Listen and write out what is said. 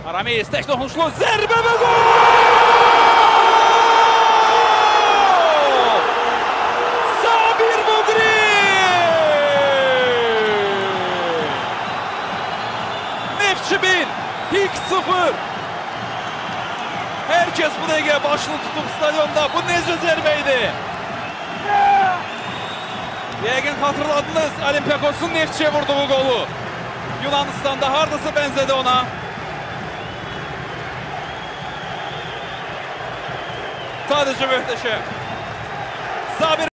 Aramis tek dokunuşlu zərbə və gol! Sabir Muqri! Neftçi 1, Hik 0. Herkes bu dəqiqə başını tutup stadionda. Bu necə zərbə idi? Yəqin hatırladınız Olympiakos'un Neftçi'ye vurduğu golü. Yunanistan'da hardasa benzedi ona. Sadece möhtəşəm. Sabir